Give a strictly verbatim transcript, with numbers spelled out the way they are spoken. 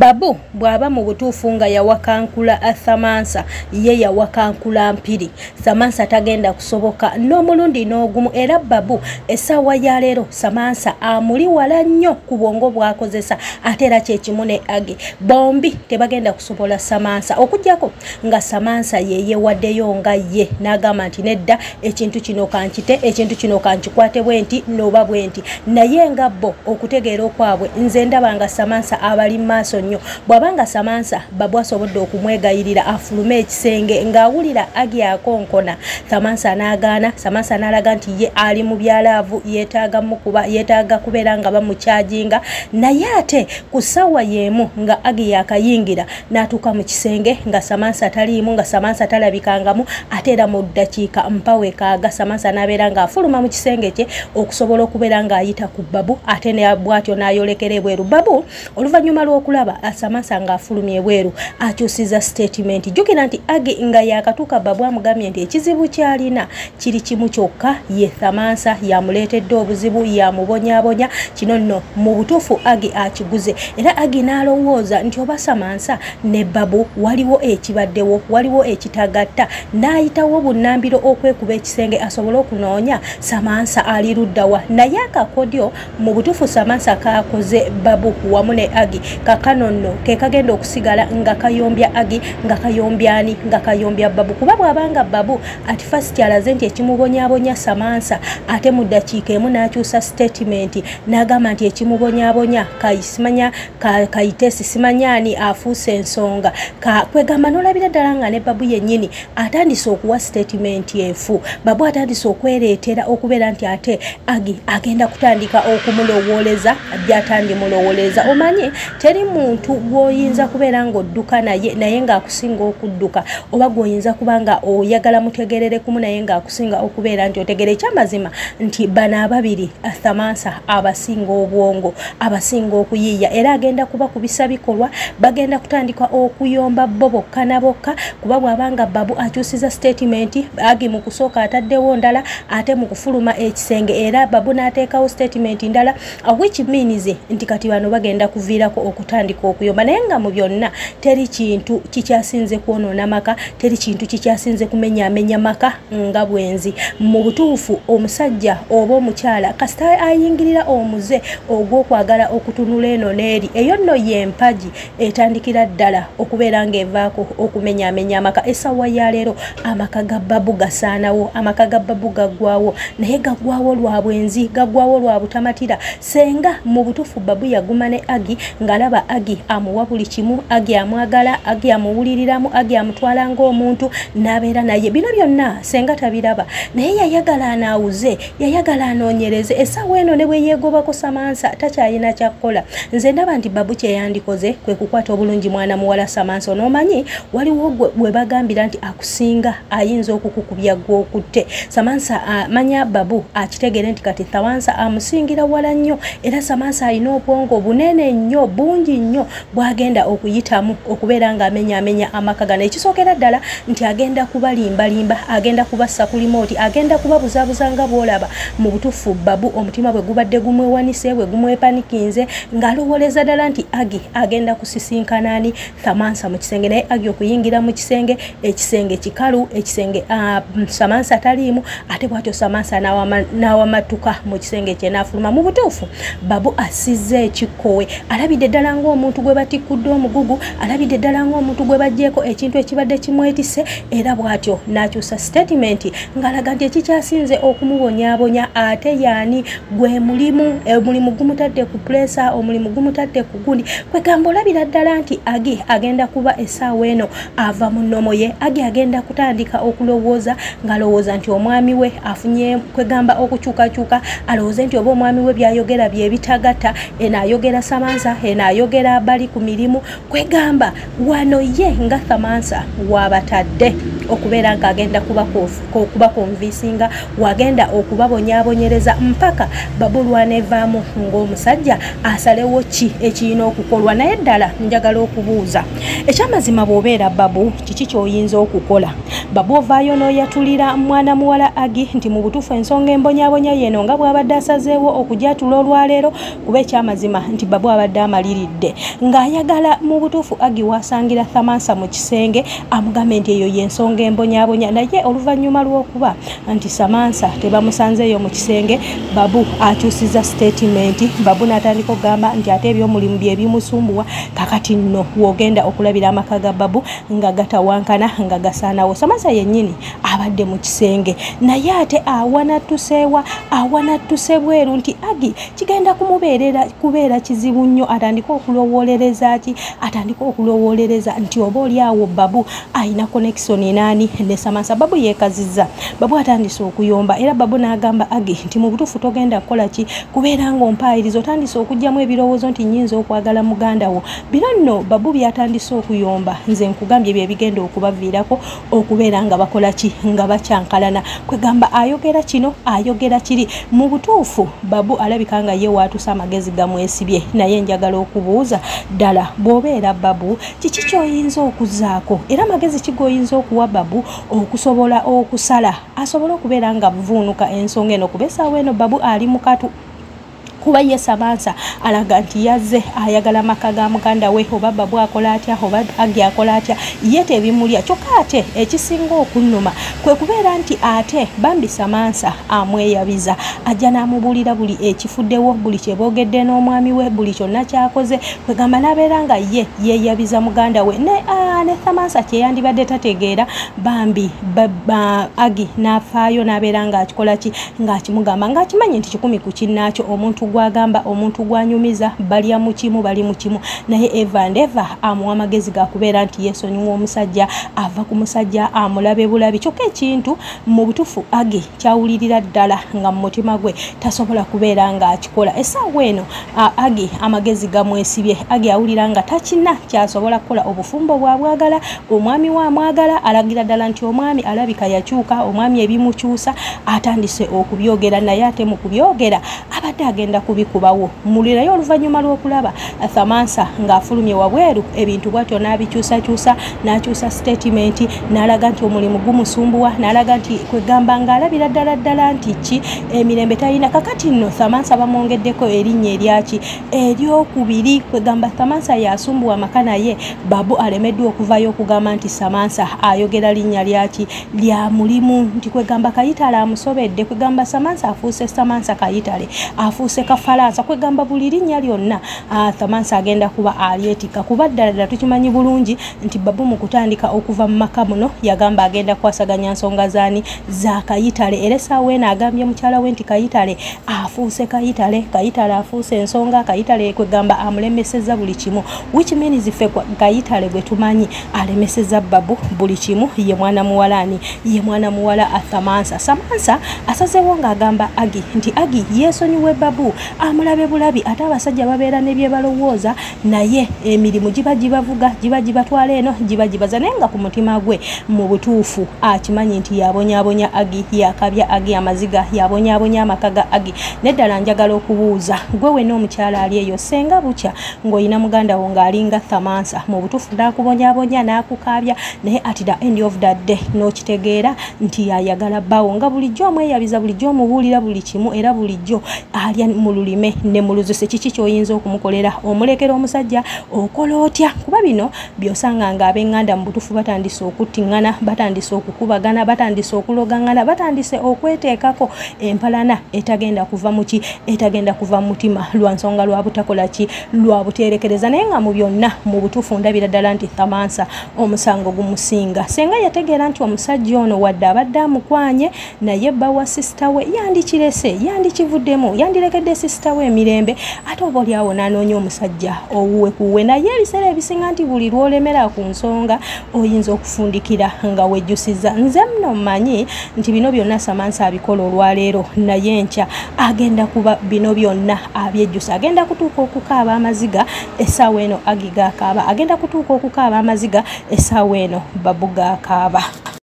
Babu bwaba mu butuufu nga yawakankula Samansa ye yawakankula mpiri. Samansa tagenda kusoboka n'omulundi n'ogumu era Babu essaawa ya leero Samansa amuli wala nnyo ku bwongo bw'akozesa ate era kye kimu ne Age bombi tebagenda kusobola Samansa okujjako nga Samansa ye yewaddeyo nga ye n'agamba nti nedda ekintu kino kankite ekintu kino kankikwate bwe nti n'oba bwe nti naye nga bo okutegeera okwabwe nze ndaba nga Samansa abali maaso nnyo bw'abanga Samansa Babu asobodde okumwegayirira afulume ekisenge ng'awulira Age akonkona Samansa n'agaana Samansa n'alaga nti ye ali mu byalaavu yeetaaga mukuba yeetaaga kubeera nga bamukyajinga naye ate ku ssaawa y'emu nga Age yakayingira n'atuuka mu kisenge nga Samansa taliimu nga Samansa talabikangamu ate era mu ddakiika mpawe kaaga Samansa n'abeera ng'afuluma mu kisenge kye okusobola okubeera ng'ayita ku Babu ate ne bw'atyo n'ayolekera ebweru. Babu oluvannyuma lw'okulaba Samansa ng'afulumye ebweru akyusiza statement jjukira nti Age nga yakatuuka Babu amugambye nti ekizibu kyalina kiri kimu kyokka ye Samansa yamuleetedde obuzibu yamubonyaabonya kino nno mu butuufu Age akiguze era Age n'alowooza nti oba Samansa ne Babu waliwo ekibaddewo waliwo ekitagatta n'ayitawo bunnambiro okwekuba ekisenge asobole okunoonya Samansa ali luddawa naye akakodyo mu butuufu Samansa kakoze Babu wamu ne Age kakano nno ke kagenda okusigala nga kayombya Age nga kayombyani nga kayombya Babu kuba bw'abanga Babu ati first alaze nti ekimubonyaabonya Samansa ate mu ddakiika emu n'akyusa statement n'agamba nti ekimubonyaabonya kayisimanya kayitesi simanyani afuuse ensonga kwegamba n'olabira ddala nga ne Babu yennyini atandise okuwa statement enfu Babu atandise okwereetera okubeera nti ate Age agenda kutandika okumulowooleza by'atandimulowooleza. Omanye teri muntu gw'oyinza kubeera ng'odduka naye naye ng'akusinga okudduka oba gw'oyinza kuba nga oyagala mutegerere kumu naye ng'akusinga okubeera nti otegere ekyamazima nti bano ababiri Samansa abasinga obwongo abasinga okuyiiya era agenda kuba kubisa bikolwa bagenda kutandika okuyomba bo bokka na bokka kuba bw'abanga Babu akyusiza statement Age mu kusooka ataddewo ndala ate mu kufuluma ekisenge era Babu n'ateekawo statement ndala which means nti kati bano bagenda kuviirako okutandika okuyomba naye nga mu byonna teri kintu kikyasinze kwonoona maka teri kintu kikyasinze kumenyaamenya maka nga bwenzi mu butuufu omusajja oba omukyala kasita ayingirira omuze ogw'okwagala okutunula eno n'eri eyo nno y'empagi etandikira ddala okubeera ng'evaako okumenyaamenya amaka. Essaawa ya leero amaka ga Babu gasaanawo amaka ga Babu gaggwawo naye gaggwawo lwa bwenzi gaggwawo lwa butamatira senga mu butuufu Babu yaguma ne Age ng'alaba Age amuwa buli kimu Age amwagala Age amuwuliriramu Age amutwala ng'omuntu n'abeera naye bino byonna senga tabiraba naye yayagala anaawuze yayagala anoonyereze essaawa eno ne bwe yeegobako Samansa takyayina kyakkola. Nze ndaba nti Babu kye yandikoze kwe kukwata obulungi mwana muwala Samansa onoomanyi waliwo gwe bagambira nti akusinga ayinza okukukubya gw'okutte Samansa amanya Babu akitegere nti kati Samansa amusingira wala nnyo era Samansa alina obwongo bunene nnyo bungi nnyo bw'agenda okuyitamu okubeera ng'amenyaamenya amaka gano ekisookera ddala nti agenda kubalimbalimba agenda kubassa ku limooti agenda kubabuzaabuza nga bw'olaba mu butuufu Babu omutima bwe gubadde gumwewanise bwe gumwepanikinze ng'alowooleza ddala nti Age agenda kusisinkanaani Samansa mu kisenge naye Age okuyingira mu kisenge ekisenge kikalu ekisenge uh, Samansa taliimu ate bw'atyo Samansa n'awamatuka mu kisenge kye n'afuluma mu butuufu Babu asizza ekikkowe alabidde ddala ng'omuntu gwe batikkudde omugugu alabidde ddala ng'omuntu gwe baggyeko ekintu ekibadde kimwetise era bw'atyo n'akyusa statement ng'alaga nti ekikyasinze okumubonyaabonya ate yaani gwe mulimu omulimu gumutadde ku presa omulimu gumutadde ku gundi kwegamba olabira ddala nti Age agenda kuba essaawa eno ava mu nnomo ye Age agenda kutandika okulowooza ng'alowooza nti omwami we afunye kwegamba okukyukakyuka alowooze nti oba omwami we byayogera bye bitagatta eno ayogera Samansa eno ayogera bali ku mirimu kwegamba wano ye nga Samansa waabatadde okubeera ng'agenda kuba konvisinga wagenda okubabonyaabonyereza mpaka Babu lwanevaamu ng'omusajja asalewo ki ekirina okukolwa naye ddala njagala okubuuza ekyamazima bw'obeera Babu kiki ky'oyinza okukola Babu ovaayo n'oyatulira mwana muwala Agi nti mu butuufu ensonga embonyabonya yeno nga bw'abadde asazeewo okujatula olwaleero kuba ekyamazima nti Babu abadde amaliridde ng'ayagala mu butuufu Agi waasangira Thamansa mu kisenge amugambe nti eyo y'ensonga embonyabonya naye oluvannyuma lw'okuba nti Thamansa tebamusanzeeyo mu kisenge Babu akyusiza statement Babu n'atandika okugamba nti ate ebyomulimu bye bimusumbuwa kakati nno w'ogenda okulabira amaka ga Babu nga gatawankana nga gasaanawo. Thamansa yennyini abadde mu kisenge naye ate awanattuseewa awanatuse bweru nti Agi kigenda kumubeerera kubeera kizibu nnyo atandika okulowoolereza ki atandika okulowoolereza nti oba oli awo Babu ayina connection naani ne Thamansa. Babu yeekazizza Babu atandise okuyomba era Babu n'agamba Agi nti mu butuufu togenda kukola ki kubeera ng'ompaayiriza otandise okugyamu ebirowoozo nti nnyinza okwagala muganda wo. Bino nno Babu byatandise okuyomba nze nkugambye bye bigenda okubaviirako okubeera nga bakola ki nga bakyankalana kwegamba ayogera kino ayogera kiri mu butuufu Babu alabika nga ye waatusa amagezi gamwesibye naye njagala okubuuza ddala bw'obeera Babu kiki ky'oyinza okuzaako era amagezi kigoyinza okuwa Babu okusobola okusala asobole okubeera nga buvuunuka ensonga eno kuba essaawa eno Babu ali mu katu kuba ye Thamansa alaga nti yazze ayagala maka ga muganda we oba Babu akola atya oba Agi akola atya ye tebimulya kyokka ate ekisinga okunnuma kwe kubeera nti ate bambi Thamansa amweyabiza ajja n'amubuulira buli ekifuddewo buli kyeboogedde n'omwami we buli kyonna kyakoze kwegamba n'abeera nga ye yeeyabiza muganda we ne, uh, ne Thamansa kyeyandibadde tategeera bambi ba, Agi n'afaayo n'abeera ng'akikola ki ng'akimugamba ng'akimanyi nti kikumi ku kinnaakyo omuntu gwagamba omuntu gwanyumiza balya mu kimu bali mu kimu naye Eva and Eva amuwa amagezi ga kubeera nti yeesonyiwa omusajja ava ku musajja amulabe bulabi kyokka ekintu mu butuufu Agi kyawulirira ddala nga mu mutima gwe tasobola kubeera ng'akikola. Essaawa eno Agi amagezi gamwesibye Agi awulira nga takina kyasobola kukola obufumbo bwabwagala omwami we amwagala alagira ddala nti omwami alabika yakyuka omwami ebimukyusa atandise okubyogera naye ate mu kubyogera abadde agenda kubikubawo mulirayo oluvannyuma lw'okulaba Thamansa ng'afulumye wabweru ebintu bwatyo n'abikyusakyusa n'akyusa statement n'alaga nti omulimu gumusumbuwa n'alaga nti kwegamba ng'alabira ddala ddala nti ki emirembe talina kakati nno Thamansa bamwongeddeko erinnya eryaki eryokubiri kwegamba Thamansa yasumbuwa amaka naye Babu alemeddwa okuvayo okugamba nti Thamansa ayogera linnya lyaki lya mulimu nti kwegamba Kayitale amusobedde kwegamba Thamansa afuuse Thamansa Kayitale afuuse Kafalansa kwegamba buli linnya lyonna uh, Thamansa agenda kuba alyetika kuba ddala tukimanyi bulungi nti Babu mu kutandika okuva mu maka muno yagamba agenda kwasaganya nsonga zaani za Kayitale era essaawa eno agambye mukyala we nti Kayitale afuuse Kayitale Kayitale afuuse ensonga Kayitale kwegamba amulemeseza buli kimu which means ife Kayitale gwe tumanyi alemeseza Babu buli kimu ye mwana muwalani ye mwana muwala Thamansa. Thamansa asazeewo ng'agamba Agi nti Agi yeesonyiwe Babu amulabe bulabi ate abasajja babeera ne bye balowooza naye emirimu giba gibavuga giba gibatwala eno giba gibaza naye nga ku mutima gwe mu butuufu akimanyi nti yabonyaabonya Agi yakabya Agi amaziga yabonyaabonya amaka ga Agi neddala njagala okubuuza gwe we n'omukyala ali eyo senga bukya ng'olina muganda wo ng'alinga Thamansa mu butuufu n'akubonyaabonya n'akukabya naye at the end of that day n'okitegeera nti yayagala bbawo nga bulijjo omweyabiza bulijjo omubuulira buli kimu era bulijjo alya mu lulime ne mu luzuse kiki ky'oyinza okumukolera omulekera omusajja okola otya kuba bino byosanga ng'ab'eŋŋanda mu butuufu batandise okuttiŋŋana batandise okukubagana batandise okulogaŋŋana batandise okweteekako empalana etagenda kuva mu ki etagenda kuva mu mutima lwa nsonga lwa butakola ki lwa buteerekereza naye nga mu byonna mu butuufu ndabira ddala nti Thamansa omusango gumusinga senga yategeera nti omusajja ono wadde abadde amukwanye naye bba wa sisita we yandikirese yandikivuddemu yandirekedde sisita we emirembe ate oba oli awo n'anoonya omusajja owuwe kuwe naye ebiseera ebisinga nti buli lw'olemera ku nsonga oyinza okufundikira nga wejjusiza nze mno mmanyi nti bino byonna Thamansa abikola olwaleero naye enkya agenda kuba bino byonna abyejjusa agenda kutuuka okukaaba amaziga essaawa eno Agi gaakaaba agenda kutuuka okukaaba amaziga essaawa eno Babu gaakaaba.